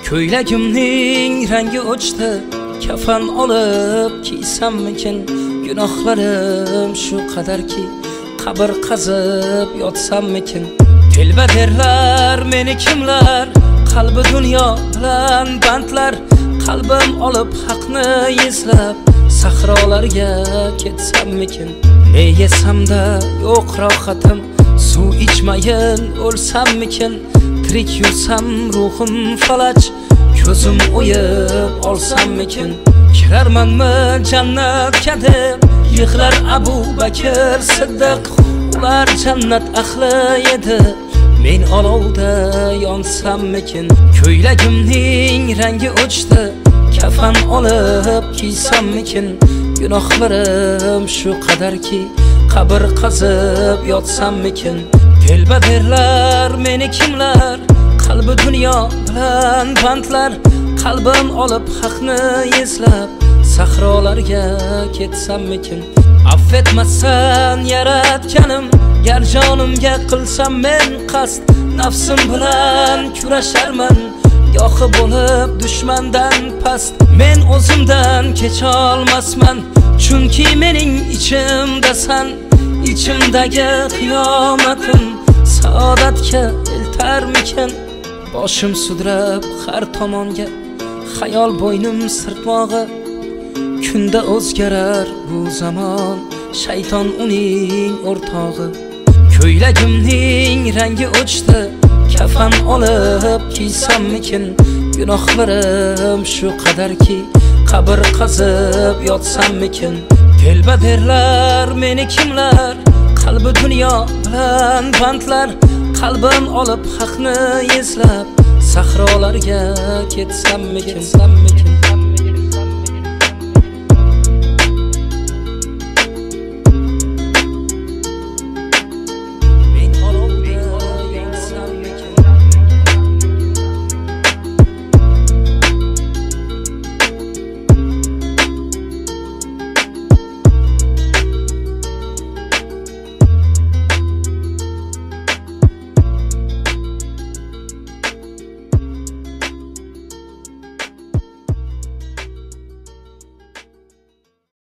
Ko'ylagimning rangi o'chdi, kafan olib kiysammikin? Gunohlarim shu qadarki, qabr qazib yotsammikin? Telba derlar meni kimlar, qalbi dunyo bilan bandlar. Qalbim olib haqni izlab, sahrolarga ketsammikin? Ne yesamda yo'q rohatim, suv ichmayin o'lsammikin? Tirik yursam ruhim falaj, ko'zim o'yib olsammikin? Kirarmanmi jannatga deb, yig'lar Abu Bakr Siddiq. Ular jannat ahli edi, men olovda yonsammikin? Ko'ylagimning rangi o'chdi, kafan olib kiysammikin? Gunohlarim shu qadarki, qabr qazib yotsammikin? Telba derlar meni kimlar, qalbi dunyo bilan bandlar. Qalbim olib haqni izlab, sahrolarga ketsammikin? Affetmasan yaratganim, gar jonimga qilsam men qasd. Nafsim bilan kurasharman, gohi bo'lib dushmandan past. Men o'zimdan kecha olmasman, chunki mening ichimdasan. İçimdagi qiyomatim saodatga eltarmikin? Boshim sudrab har tomonga, xayol bo'ynim sirtmog'i. Kunda o'zgarar bu zamon, shayton uning o'rtog'i. Ko'ylagimning rangi o'chdi, kafan olib kiysammikin? Gunohlarim shu qadarki, qabr qazib yotsammikin? Telba derlar meni kimlar, qalbi dunyo bilan bandlar. Qalbim olib haqni izlab, sahrolarga ketsammikin?